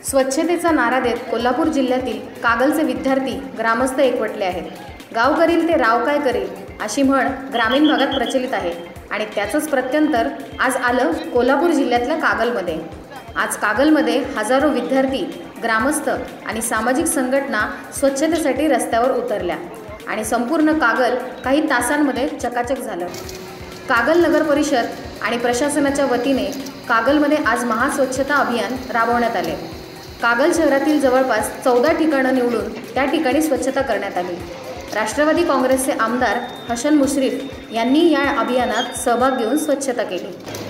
स्वच्छतेचा नारा देत कोल्हापूर जिल्ह्यातील कागलचे विद्यार्थी ग्रामस्थ एकवटले आहेत। गाव करील ते राव काय करील अशी म्हण ग्रामीण भागात प्रचलित आहे आणि त्याचंच प्रत्यंतर आज आलं कोल्हापूर जिल्ह्यातल्या कागलमध्ये। आज कागलमध्ये हजारो विद्यार्थी, ग्रामस्थ आणि सामाजिक संघटना स्वच्छतेसाठी रस्त्यावर उतरल्या आणि संपूर्ण कागल काही तासांमध्ये चकाचक झालं। कागल नगर परिषद आणि प्रशासनाच्या वतीने कागलमध्ये आज महास्वच्छता अभियान राबवण्यात आले। कागल शहरातील जवळपास 14 ठिकाणं निवडून त्या ठिकाणी स्वच्छता करण्यात आली। राष्ट्रवादी काँग्रेसचे आमदार हसन मुश्रीफ यांनी या अभियानात सहभाग घेऊन स्वच्छता केली।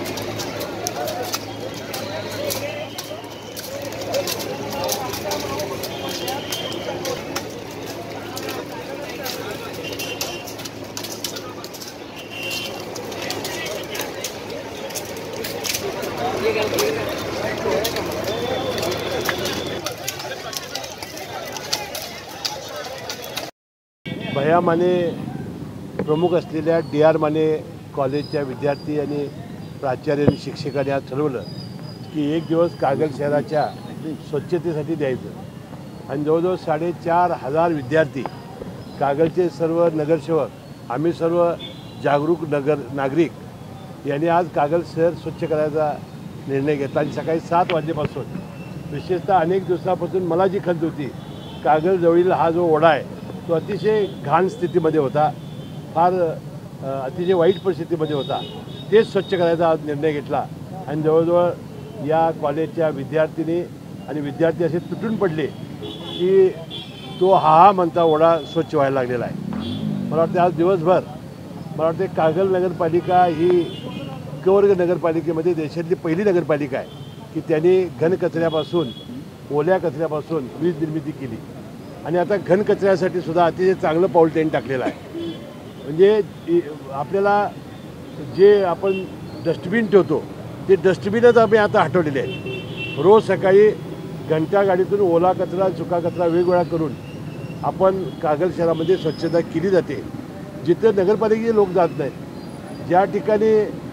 भैया माने प्रमुख असलेल्या DR माने कॉलेजच्या विद्यार्थी आणि प्राचार्य आणि शिक्षकांनी आज ठरवलं की एक दिवस कागल शहराच्या स्वच्छतेसाठी द्यायचं आणि जवळजवळ 4,500 विद्यार्थी, कागलचे सर्व नगरसेवक, आम्ही सर्व जागरूक नागरिक यांनी आज कागल शहर स्वच्छ करायचा निर्णय घेतला आणि सकाळी 7 वाजल्यापासून विशेषतः अनेक दिवसापासून मला जी खंत होती, कागलजवळील हा जो ओढा आहे तो अतिशय घाण स्थितीमध्ये होता, फार अतिशय वाईट परिस्थितीमध्ये होता, तेच स्वच्छ करायचा आज निर्णय घेतला आणि जवळजवळ या कॉलेजच्या विद्यार्थिनी आणि विद्यार्थी असे तुटून पडले की तो हा म्हणता ओढा स्वच्छ व्हायला लागलेला आहे। मला वाटते आज दिवसभर मला वाटते कागल नगरपालिका ही कवर्ग नगरपालिकेमध्ये देशातली पहिली नगरपालिका आहे की त्यांनी घनकचऱ्यापासून, ओल्या कचऱ्यापासून वीज निर्मिती केली आणि आता घनकचऱ्यासाठी सुद्धा अतिशय चांगलं पाऊल त्यांनी टाकलेलं आहे। म्हणजे आपल्याला जे आपण डस्टबिन ठेवतो ते डस्टबिनच आम्ही आता हटवलेले आहेत। रोज सकाळी घंटा गाडीतून ओला कचरा, सुका कचरा वेगवेगळा करून आपण कागल शहरामध्ये स्वच्छता केली जाते। जिथं नगरपालिकेचे लोक जात नाहीत, ज्या ठिकाणी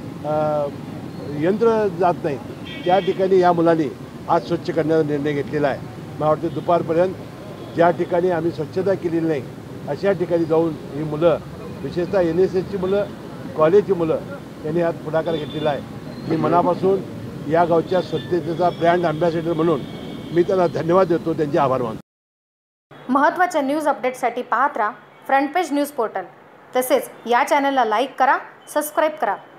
यंत्र जात नाही, त्या ठिकाणी या मुलांनी आज स्वच्छ करण्याचा निर्णय घेतलेला आहे। मला वाटतं दुपारपर्यंत ज्या ठिकाणी आम्ही स्वच्छता केलेली नाही अशा ठिकाणी जाऊन ही मुलं, विशेषतः NSSची मुलं, कॉलेजची मुलं यांनी आज पुढाकार घेतलेला आहे। मी मनापासून या गावच्या स्वच्छतेचा ब्रँड अँबॅसेडर म्हणून मी त्यांना धन्यवाद देतो, त्यांचे आभार मानतो। महत्त्वाच्या न्यूज अपडेटसाठी पाहत राहा फ्रंट पेज न्यूज पोर्टल। तसेच या चॅनलला लाईक करा, सबस्क्राईब करा।